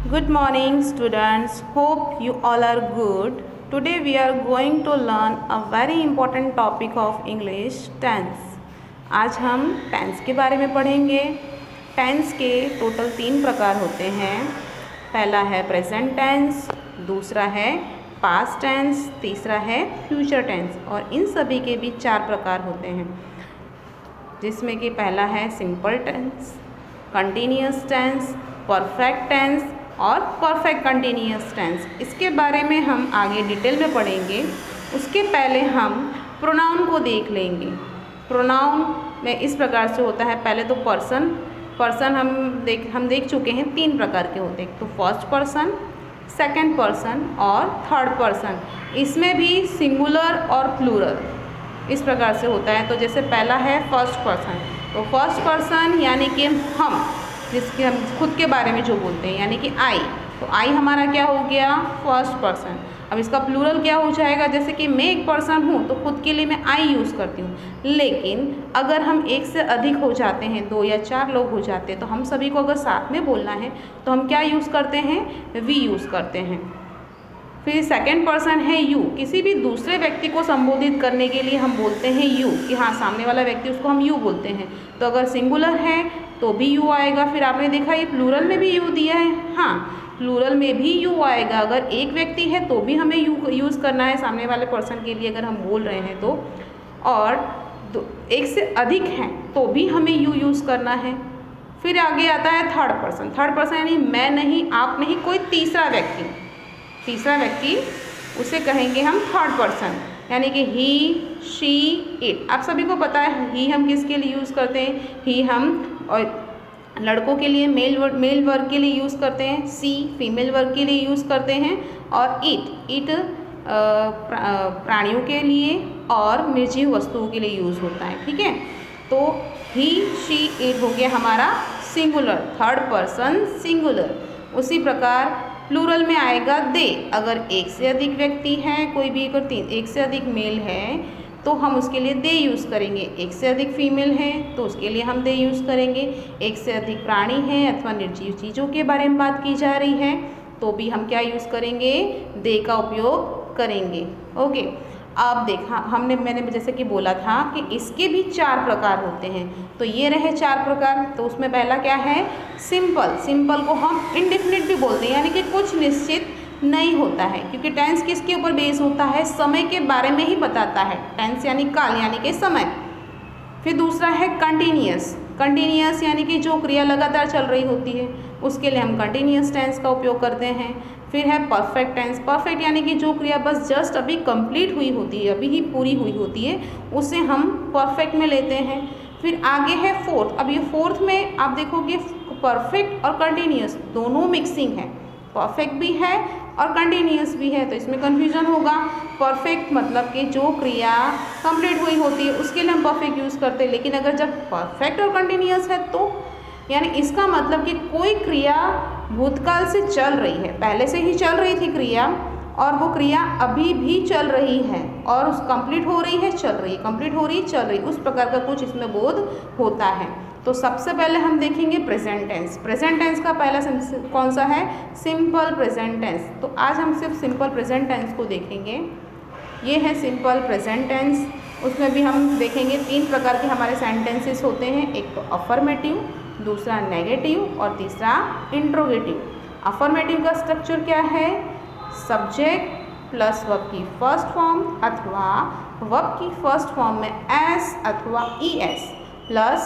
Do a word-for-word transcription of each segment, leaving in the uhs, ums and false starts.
Good morning, students. Hope you all are good. Today we are going to learn a very important topic of English, tense. आज हम tense के बारे में पढ़ेंगे। Tense के total तीन प्रकार होते हैं। पहला है प्रेजेंट टेंस, दूसरा है पास्ट टेंस, तीसरा है फ्यूचर टेंस। और इन सभी के भी चार प्रकार होते हैं, जिसमें कि पहला है simple tense, continuous tense, perfect tense और परफेक्ट कंटिन्यूअस टेंस। इसके बारे में हम आगे डिटेल में पढ़ेंगे। उसके पहले हम प्रोनाउन को देख लेंगे। प्रोनाउन में इस प्रकार से होता है। पहले तो पर्सन पर्सन हम देख हम देख चुके हैं, तीन प्रकार के होते हैं, तो फर्स्ट पर्सन, सेकंड पर्सन और थर्ड पर्सन। इसमें भी सिंगुलर और प्लूरल इस प्रकार से होता है। तो जैसे पहला है फर्स्ट पर्सन, तो फर्स्ट पर्सन यानी कि हम, जिसके हम खुद के बारे में जो बोलते हैं, यानी कि आई, तो आई हमारा क्या हो गया, फर्स्ट पर्सन। अब इसका प्लूरल क्या हो जाएगा, जैसे कि मैं एक पर्सन हूँ तो खुद के लिए मैं आई यूज़ करती हूँ। लेकिन अगर हम एक से अधिक हो जाते हैं, दो या चार लोग हो जाते हैं, तो हम सभी को अगर साथ में बोलना है तो हम क्या यूज़ करते हैं, वी यूज़ करते हैं। फिर सेकंड पर्सन है यू। किसी भी दूसरे व्यक्ति को संबोधित करने के लिए हम बोलते हैं यू, कि हाँ सामने वाला व्यक्ति, उसको हम यू बोलते हैं। तो अगर सिंगुलर है तो भी यू आएगा। फिर आपने देखा ये प्लूरल में भी यू दिया है, हाँ प्लूरल में भी यू आएगा। अगर एक व्यक्ति है तो भी हमें यू यूज़ करना है सामने वाले पर्सन के लिए, अगर हम बोल रहे हैं तो। और दो एक से अधिक हैं तो भी हमें यू यूज़ करना है। फिर आगे आता है थर्ड पर्सन। थर्ड पर्सन यानी मैं नहीं, आप नहीं, कोई तीसरा व्यक्ति। तीसरा व्यक्ति उसे कहेंगे हम थर्ड पर्सन, यानी कि ही, शी, इट। आप सभी को पता है ही हम किसके लिए यूज़ करते हैं, ही हम और लड़कों के लिए मेल मेल वर्ग के लिए यूज़ करते हैं, सी फीमेल वर्ग के लिए यूज़ करते हैं, और इट इट प्राणियों के लिए और निर्जीव वस्तुओं के लिए यूज़ होता है। ठीक है, तो ही, शी, इट हो गया हमारा सिंगुलर, थर्ड पर्सन सिंगुलर। उसी प्रकार प्लूरल में आएगा दे। अगर एक से अधिक व्यक्ति हैं, कोई भी अगर तीन एक से अधिक मेल है तो हम उसके लिए दे यूज़ करेंगे। एक से अधिक फीमेल है तो उसके लिए हम दे यूज़ करेंगे। एक से अधिक प्राणी हैं अथवा निर्जीव चीज़ों के बारे में बात की जा रही है तो भी हम क्या यूज़ करेंगे, दे का उपयोग करेंगे। ओके, अब देखा हमने मैंने जैसे कि बोला था कि इसके भी चार प्रकार होते हैं। तो ये रहे चार प्रकार। तो उसमें पहला क्या है, सिंपल। सिंपल को हम इंडेफिनिट भी बोलते हैं, यानी कि कुछ निश्चित नहीं होता है, क्योंकि टेंस किसके ऊपर बेस होता है, समय के बारे में ही बताता है। टेंस यानी काल, यानी कि समय। फिर दूसरा है कंटिन्यूअस। कंटिन्यूअस यानी कि जो क्रिया लगातार चल रही होती है, उसके लिए हम कंटिन्यूअस टेंस का उपयोग करते हैं। फिर है परफेक्ट टेंस। परफेक्ट यानी कि जो क्रिया बस जस्ट अभी कंप्लीट हुई होती है, अभी ही पूरी हुई होती है, उसे हम परफेक्ट में लेते हैं। फिर आगे है फोर्थ। अब ये फोर्थ में आप देखोगे परफेक्ट और कंटिन्यूअस दोनों मिक्सिंग है, परफेक्ट भी है और कंटिन्यूअस भी है, तो इसमें कन्फ्यूजन होगा। परफेक्ट मतलब कि जो क्रिया कंप्लीट हुई होती है उसके लिए हम परफेक्ट यूज़ करते हैं। लेकिन अगर जब परफेक्ट और कंटिन्यूअस है तो यानी इसका मतलब कि कोई क्रिया भूतकाल से चल रही है, पहले से ही चल रही थी क्रिया, और वो क्रिया अभी भी चल रही है और उस कंप्लीट हो रही है, चल रही है, कंप्लीट हो रही है, चल रही, उस प्रकार का कुछ इसमें बोध होता है। तो सबसे पहले हम देखेंगे प्रेजेंट टेंस। प्रेजेंट टेंस का पहला कौन सा है, सिंपल प्रेजेंट टेंस। तो आज हम सिर्फ सिंपल प्रेजेंट टेंस को देखेंगे। ये है सिंपल प्रेजेंट टेंस। उसमें भी हम देखेंगे तीन प्रकार के हमारे सेंटेंसेस होते हैं, एक तो अफर्मेटिव, दूसरा नेगेटिव और तीसरा इंट्रोगेटिव। अफर्मेटिव का स्ट्रक्चर क्या है, सब्जेक्ट प्लस वर्ब की फर्स्ट फॉर्म अथवा वर्ब की फर्स्ट फॉर्म में एस अथवा E S plus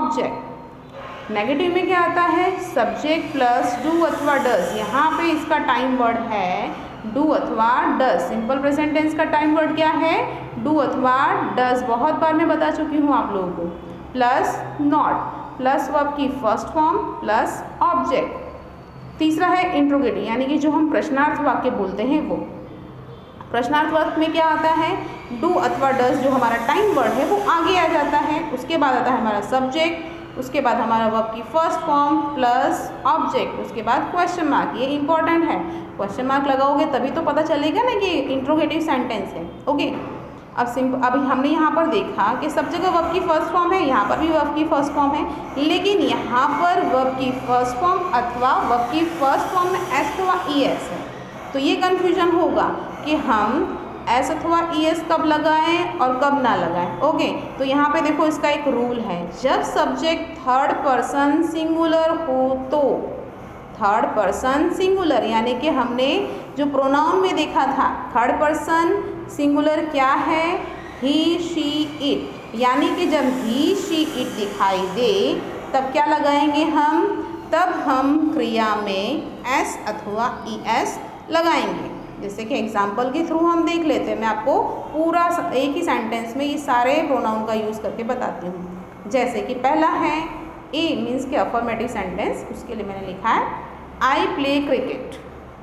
object. Negative में क्या आता है, सब्जेक्ट प्लस डू अथवा डज। यहाँ पे इसका टाइम वर्ड है डू अथवा डज। सिंपल प्रेजेंट टेंस का टाइम वर्ड क्या है, डू अथवा डज। बहुत बार मैं बता चुकी हूँ आप लोगों को। प्लस नॉट प्लस वर्ब की फर्स्ट फॉर्म प्लस ऑब्जेक्ट। तीसरा है इंट्रोगेटिव, यानी कि जो हम प्रश्नार्थ वाक्य बोलते हैं वो। प्रश्नार्थ वाक्य में क्या आता है, डू अथवा डज जो हमारा टाइम वर्ड है वो आगे आ जाता है। उसके बाद आता है हमारा सब्जेक्ट, उसके बाद हमारा वर्ब की फर्स्ट फॉर्म प्लस ऑब्जेक्ट, उसके बाद क्वेश्चन मार्क। ये इंपॉर्टेंट है, क्वेश्चन मार्क लगाओगे तभी तो पता चलेगा ना कि इंट्रोगेटिव सेंटेंस है। ओके, अब सिंपल अभी हमने यहाँ पर देखा कि सब जगह वर्ब की फर्स्ट फॉर्म है, यहाँ पर भी वर्ब की फर्स्ट फॉर्म है, लेकिन यहाँ पर वर्ब की फर्स्ट फॉर्म अथवा वर्ब की फर्स्ट फॉर्म में एस अथवा ई एस है। तो ये कन्फ्यूजन होगा कि हम एस अथवा ई एस कब लगाएं और कब ना लगाएं। ओके, तो यहाँ पे देखो इसका एक रूल है, जब सब्जेक्ट थर्ड पर्सन सिंगुलर हो तो, थर्ड पर्सन सिंगुलर यानी कि हमने जो प्रोनाउन में देखा था थर्ड पर्सन सिंगुलर क्या है, ही शी इट, यानी कि जब ही शी इट दिखाई दे तब क्या लगाएंगे हम, तब हम क्रिया में एस अथवा ई एस लगाएंगे। जैसे कि एग्जाम्पल के थ्रू हम देख लेते हैं, मैं आपको पूरा एक ही सेंटेंस में ये सारे प्रोनाउन का यूज़ करके बताती हूँ। जैसे कि पहला है ए मीन्स के अफर्मेटिव सेंटेंस, उसके लिए मैंने लिखा है आई प्ले क्रिकेट।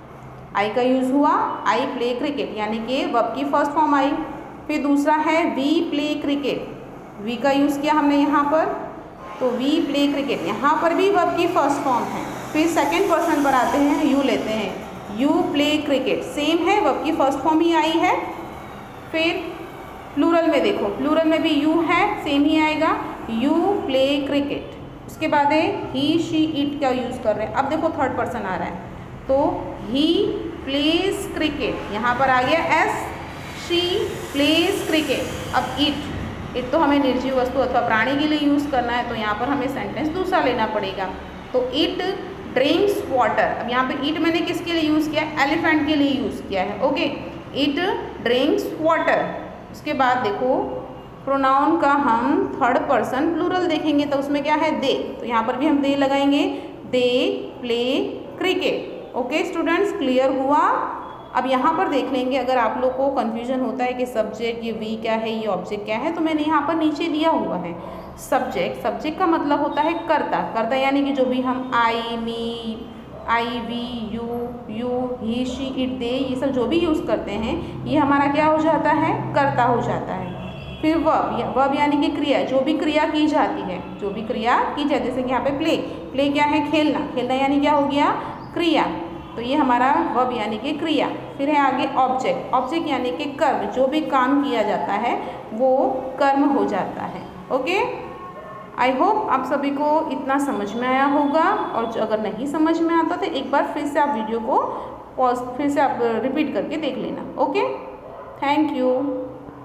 आई का यूज़ हुआ, आई प्ले क्रिकेट यानी कि वर्ब की फर्स्ट फॉर्म आई। फिर दूसरा है वी प्ले क्रिकेट, वी का यूज़ किया हमने यहाँ पर, तो वी प्ले क्रिकेट, यहाँ पर भी वर्ब की फर्स्ट फॉर्म है। फिर सेकेंड पर्सन पर आते हैं, यू लेते हैं, यू प्ले क्रिकेट, सेम है वर्ब की फर्स्ट फॉर्म ही आई है। फिर प्लूरल में देखो, प्लूरल में भी यू है, सेम ही आएगा, यू प्ले क्रिकेट। उसके बाद है ही शी इट का यूज़ कर रहे हैं। अब देखो थर्ड पर्सन आ रहा है, तो ही प्लेज क्रिकेट, यहाँ पर आ गया एस, शी प्लेज क्रिकेट। अब इट, इट तो हमें निर्जीव वस्तु अथवा प्राणी के लिए यूज़ करना है, तो यहाँ पर हमें सेंटेंस दूसरा लेना पड़ेगा। तो इट ड्रिंक्स वाटर, अब यहाँ पे इट मैंने किसके लिए यूज़ किया है, एलिफेंट के लिए यूज़ किया है। Okay, it drinks water. उसके बाद देखो प्रोनाउन का हम थर्ड पर्सन प्लूरल देखेंगे तो उसमें क्या है, दे, तो यहाँ पर भी हम दे लगाएंगे, they play cricket. Okay students, clear हुआ। अब यहाँ पर देख लेंगे, अगर आप लोग को कन्फ्यूजन होता है कि सब्जेक्ट ये वी क्या है, ये ऑब्जेक्ट क्या है, तो मैंने यहाँ पर नीचे दिया हुआ है सब्जेक्ट। सब्जेक्ट का मतलब होता है कर्ता, कर्ता यानी कि जो भी हम I, me, I, we, you, you, he, she, it, they, ये सब जो भी यूज़ करते हैं ये हमारा क्या हो जाता है, कर्ता हो जाता है। फिर वर्ब, वर्ब यानी कि क्रिया, जो भी क्रिया की जाती है, जो भी क्रिया की जाती है, जैसे कि यहाँ पे प्ले, प्ले क्या है, खेलना, खेलना यानी क्या हो गया, क्रिया, तो ये हमारा वर्ब यानी कि क्रिया। फिर है आगे ऑब्जेक्ट, ऑब्जेक्ट यानी कि कर्म, जो भी काम किया जाता है वो कर्म हो जाता है। ओके, आई होप आप सभी को इतना समझ में आया होगा, और जो अगर नहीं समझ में आता तो एक बार फिर से आप वीडियो को पॉज फिर से आप रिपीट करके देख लेना। Okay, thank you.